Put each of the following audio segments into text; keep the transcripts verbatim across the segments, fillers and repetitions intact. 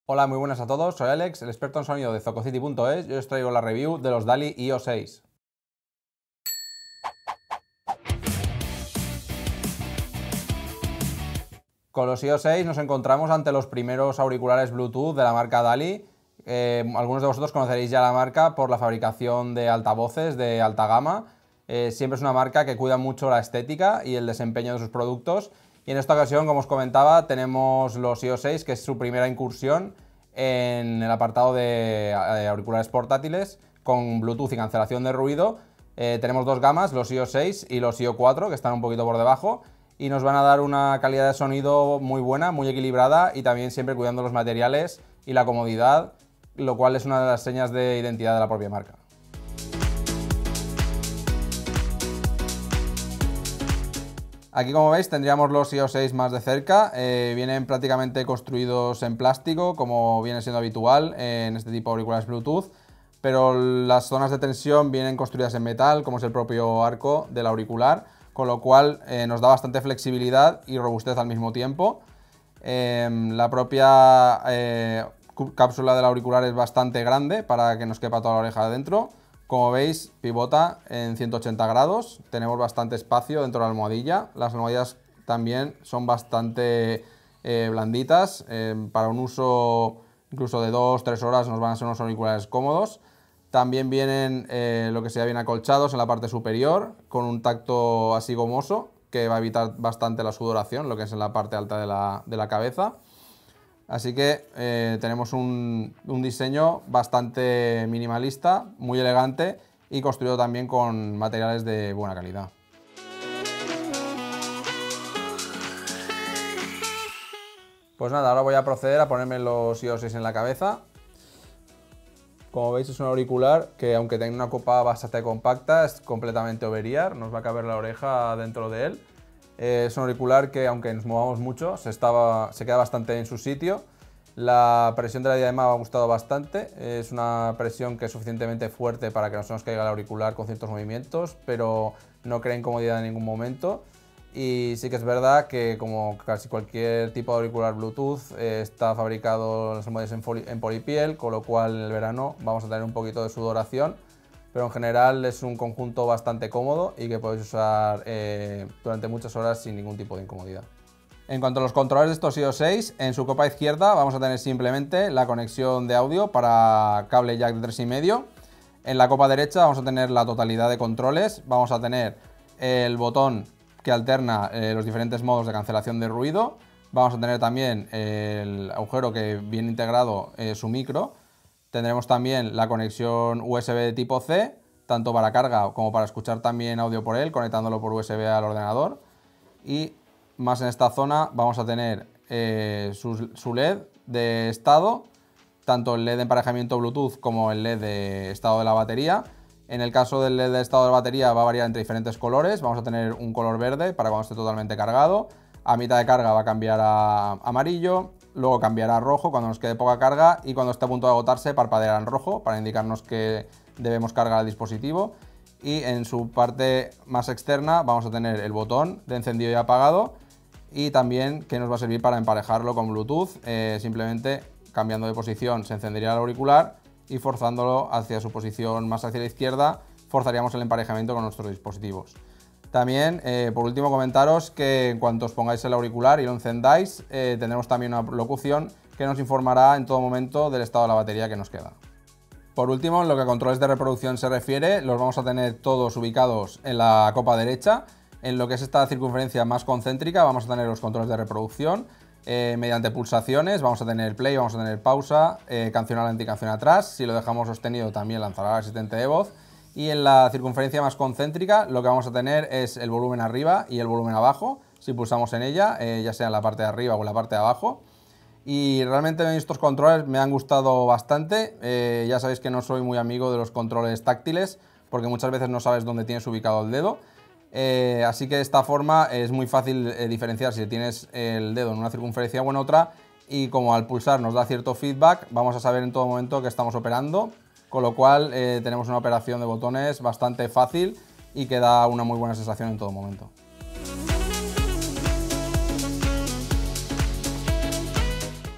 Hola, muy buenas a todos, soy Alex, el experto en sonido de Zococity punto es y hoy os traigo la review de los DALI I O seis. Con los I O seis nos encontramos ante los primeros auriculares Bluetooth de la marca DALI. Eh, algunos de vosotros conoceréis ya la marca por la fabricación de altavoces de alta gama. Eh, siempre es una marca que cuida mucho la estética y el desempeño de sus productos. Y en esta ocasión, como os comentaba, tenemos los I O seis, que es su primera incursión en el apartado de auriculares portátiles con Bluetooth y cancelación de ruido. Eh, tenemos dos gamas, los I O seis y los I O cuatro, que están un poquito por debajo, y nos van a dar una calidad de sonido muy buena, muy equilibrada y también siempre cuidando los materiales y la comodidad, lo cual es una de las señas de identidad de la propia marca. Aquí, como veis, tendríamos los I O seis más de cerca. Eh, vienen prácticamente construidos en plástico, como viene siendo habitual en este tipo de auriculares Bluetooth, pero las zonas de tensión vienen construidas en metal, como es el propio arco del auricular, con lo cual eh, nos da bastante flexibilidad y robustez al mismo tiempo. Eh, la propia eh, cápsula del auricular es bastante grande para que nos quepa toda la oreja adentro. Como veis, pivota en ciento ochenta grados, tenemos bastante espacio dentro de la almohadilla. Las almohadillas también son bastante eh, blanditas, eh, para un uso incluso de dos a tres horas nos van a ser unos auriculares cómodos. También vienen eh, lo que sería bien acolchados en la parte superior, con un tacto así gomoso, que va a evitar bastante la sudoración, lo que es en la parte alta de la, de la cabeza. Así que eh, tenemos un, un diseño bastante minimalista, muy elegante y construido también con materiales de buena calidad. Pues nada, ahora voy a proceder a ponerme los I O seis en la cabeza. Como veis, es un auricular que, aunque tenga una copa bastante compacta, es completamente over-ear, nos va a caber la oreja dentro de él. Es un auricular que, aunque nos movamos mucho, se, estaba, se queda bastante en su sitio. La presión de la diadema me ha gustado bastante. Es una presión que es suficientemente fuerte para que no se nos caiga el auricular con ciertos movimientos, pero no crea incomodidad en ningún momento. Y sí que es verdad que, como casi cualquier tipo de auricular Bluetooth, eh, está fabricado las almohadillas en, en polipiel, con lo cual en el verano vamos a tener un poquito de sudoración. Pero en general es un conjunto bastante cómodo y que podéis usar eh, durante muchas horas sin ningún tipo de incomodidad. En cuanto a los controles de estos I O seis, en su copa izquierda vamos a tener simplemente la conexión de audio para cable jack de tres coma cinco. En la copa derecha vamos a tener la totalidad de controles, vamos a tener el botón que alterna eh, los diferentes modos de cancelación de ruido, vamos a tener también el agujero que viene integrado eh, su micro. Tendremos también la conexión U S B de tipo C, tanto para carga como para escuchar también audio por él, conectándolo por U S B al ordenador. Y más en esta zona vamos a tener eh, su, su L E D de estado, tanto el L E D de emparejamiento Bluetooth como el L E D de estado de la batería. En el caso del L E D de estado de la batería va a variar entre diferentes colores. Vamos a tener un color verde para cuando esté totalmente cargado. A mitad de carga va a cambiar a amarillo. Luego cambiará a rojo cuando nos quede poca carga y cuando esté a punto de agotarse parpadeará en rojo para indicarnos que debemos cargar el dispositivo. Y en su parte más externa vamos a tener el botón de encendido y apagado y también que nos va a servir para emparejarlo con Bluetooth. Eh, simplemente cambiando de posición se encendería el auricular y forzándolo hacia su posición más hacia la izquierda forzaríamos el emparejamiento con nuestros dispositivos. También, eh, por último, comentaros que en cuanto os pongáis el auricular y lo encendáis, eh, tendremos también una locución que nos informará en todo momento del estado de la batería que nos queda. Por último, en lo que a controles de reproducción se refiere, los vamos a tener todos ubicados en la copa derecha. En lo que es esta circunferencia más concéntrica vamos a tener los controles de reproducción. Eh, mediante pulsaciones vamos a tener play, vamos a tener pausa, eh, canción adelante y canción atrás. Si lo dejamos sostenido también lanzará el asistente de voz. Y en la circunferencia más concéntrica lo que vamos a tener es el volumen arriba y el volumen abajo, si pulsamos en ella, eh, ya sea en la parte de arriba o en la parte de abajo. Y realmente estos controles me han gustado bastante. Eh, ya sabéis que no soy muy amigo de los controles táctiles porque muchas veces no sabes dónde tienes ubicado el dedo. Eh, así que de esta forma es muy fácil eh, diferenciar si tienes el dedo en una circunferencia o en otra, y como al pulsar nos da cierto feedback, vamos a saber en todo momento que estamos operando, con lo cual eh, tenemos una operación de botones bastante fácil y que da una muy buena sensación en todo momento.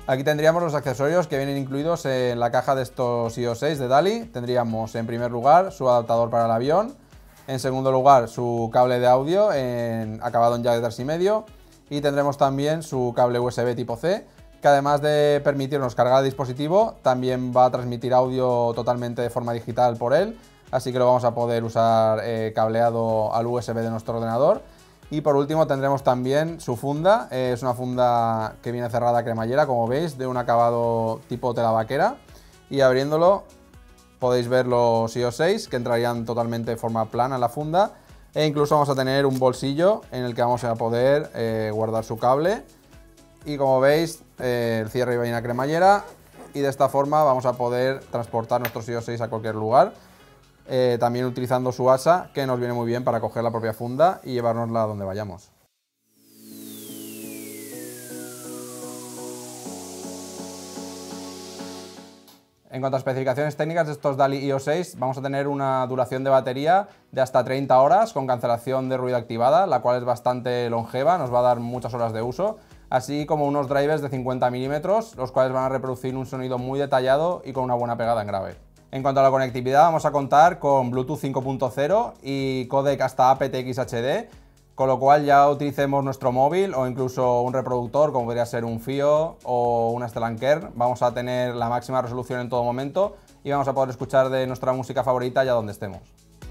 Aquí tendríamos los accesorios que vienen incluidos en la caja de estos i o seis de DALI. Tendríamos en primer lugar su adaptador para el avión, en segundo lugar su cable de audio en, acabado en jack de tres y medio, y tendremos también su cable U S B tipo C, que además de permitirnos cargar el dispositivo, también va a transmitir audio totalmente de forma digital por él, así que lo vamos a poder usar eh, cableado al U S B de nuestro ordenador. Y por último tendremos también su funda, eh, es una funda que viene cerrada a cremallera, como veis, de un acabado tipo tela vaquera, y abriéndolo podéis ver los i o seis que entrarían totalmente de forma plana en la funda, e incluso vamos a tener un bolsillo en el que vamos a poder eh, guardar su cable, y como veis eh, el cierre viene a cremallera, y de esta forma vamos a poder transportar nuestros i o seis a cualquier lugar. Eh, también utilizando su asa, que nos viene muy bien para coger la propia funda y llevárnosla a donde vayamos. En cuanto a especificaciones técnicas de estos DALI i o seis, vamos a tener una duración de batería de hasta treinta horas con cancelación de ruido activada, la cual es bastante longeva, nos va a dar muchas horas de uso, así como unos drivers de cincuenta milímetros, los cuales van a reproducir un sonido muy detallado y con una buena pegada en grave. En cuanto a la conectividad, vamos a contar con Bluetooth cinco punto cero y códec hasta a p t x h d, con lo cual ya utilicemos nuestro móvil o incluso un reproductor, como podría ser un Fio o una Stellanker, vamos a tener la máxima resolución en todo momento y vamos a poder escuchar de nuestra música favorita ya donde estemos.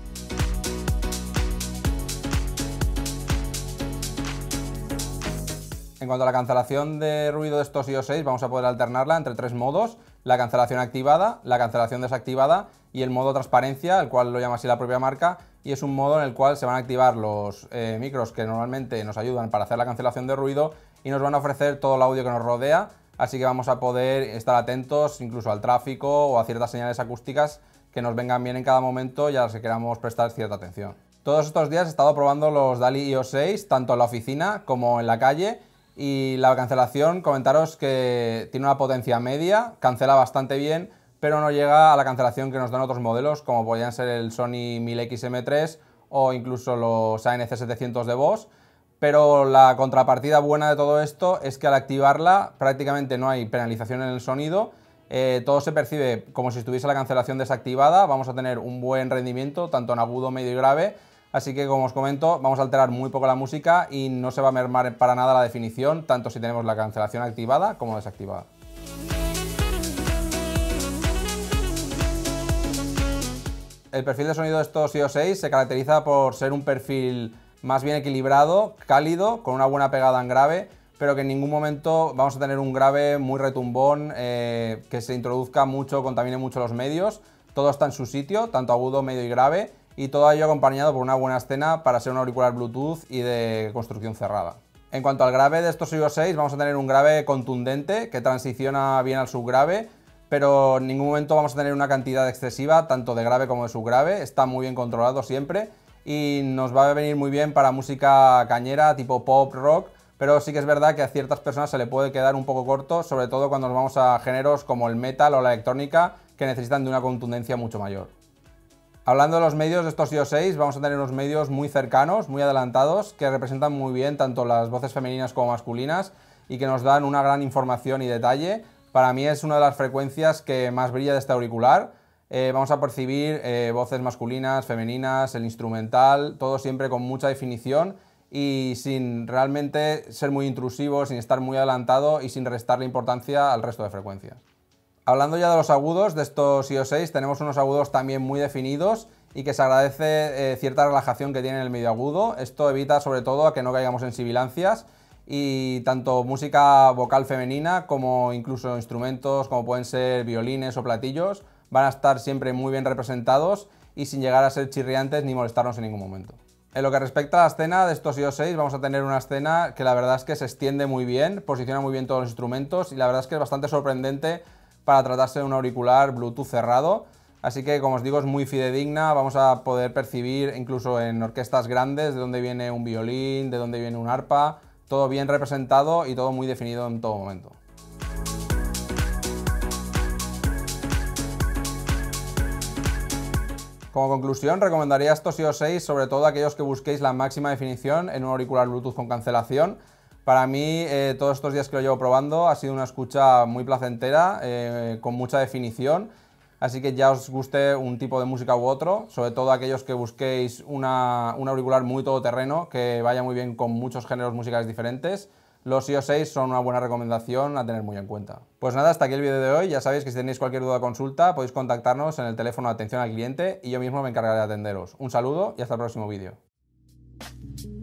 En cuanto a la cancelación de ruido de estos i o seis, vamos a poder alternarla entre tres modos: la cancelación activada, la cancelación desactivada y el modo transparencia, el cual lo llama así la propia marca, y es un modo en el cual se van a activar los eh, micros que normalmente nos ayudan para hacer la cancelación de ruido y nos van a ofrecer todo el audio que nos rodea, así que vamos a poder estar atentos incluso al tráfico o a ciertas señales acústicas que nos vengan bien en cada momento y a las que queramos prestar cierta atención. Todos estos días he estado probando los DALI i o seis, tanto en la oficina como en la calle, y la cancelación, comentaros que tiene una potencia media, cancela bastante bien, pero no llega a la cancelación que nos dan otros modelos, como podrían ser el Sony mil X M tres o incluso los A N C setecientos de Boss. Pero la contrapartida buena de todo esto es que al activarla prácticamente no hay penalización en el sonido, eh, todo se percibe como si estuviese la cancelación desactivada, vamos a tener un buen rendimiento tanto en agudo, medio y grave. Así que, como os comento, vamos a alterar muy poco la música y no se va a mermar para nada la definición, tanto si tenemos la cancelación activada como desactivada. El perfil de sonido de estos i o seis se caracteriza por ser un perfil más bien equilibrado, cálido, con una buena pegada en grave, pero que en ningún momento vamos a tener un grave muy retumbón, eh, que se introduzca mucho, contamine mucho los medios. Todo está en su sitio, tanto agudo, medio y grave, y todo ello acompañado por una buena escena para ser un auricular Bluetooth y de construcción cerrada. En cuanto al grave de estos i o seis, vamos a tener un grave contundente que transiciona bien al subgrave, pero en ningún momento vamos a tener una cantidad excesiva tanto de grave como de subgrave, está muy bien controlado siempre y nos va a venir muy bien para música cañera tipo pop, rock, pero sí que es verdad que a ciertas personas se le puede quedar un poco corto, sobre todo cuando nos vamos a géneros como el metal o la electrónica, que necesitan de una contundencia mucho mayor. Hablando de los medios de estos i o seis, vamos a tener unos medios muy cercanos, muy adelantados, que representan muy bien tanto las voces femeninas como masculinas y que nos dan una gran información y detalle. Para mí es una de las frecuencias que más brilla de este auricular. Eh, vamos a percibir eh, voces masculinas, femeninas, el instrumental, todo siempre con mucha definición y sin realmente ser muy intrusivo, sin estar muy adelantado y sin restarle importancia al resto de frecuencias. Hablando ya de los agudos de estos i o seis, tenemos unos agudos también muy definidos y que se agradece eh, cierta relajación que tiene en el medio agudo. Esto evita sobre todo a que no caigamos en sibilancias y tanto música vocal femenina como incluso instrumentos como pueden ser violines o platillos van a estar siempre muy bien representados y sin llegar a ser chirriantes ni molestarnos en ningún momento. En lo que respecta a la escena de estos i o seis, vamos a tener una escena que la verdad es que se extiende muy bien, posiciona muy bien todos los instrumentos y la verdad es que es bastante sorprendente para tratarse de un auricular Bluetooth cerrado, así que como os digo es muy fidedigna, vamos a poder percibir incluso en orquestas grandes de dónde viene un violín, de dónde viene un arpa, todo bien representado y todo muy definido en todo momento. Como conclusión, recomendaría estos i o seis sobre todo a aquellos que busquéis la máxima definición en un auricular Bluetooth con cancelación. Para mí, eh, todos estos días que lo llevo probando, ha sido una escucha muy placentera, eh, con mucha definición. Así que ya os guste un tipo de música u otro, sobre todo aquellos que busquéis una, un auricular muy todoterreno, que vaya muy bien con muchos géneros musicales diferentes, los I O seis son una buena recomendación a tener muy en cuenta. Pues nada, hasta aquí el vídeo de hoy. Ya sabéis que si tenéis cualquier duda o consulta podéis contactarnos en el teléfono de atención al cliente y yo mismo me encargaré de atenderos. Un saludo y hasta el próximo vídeo.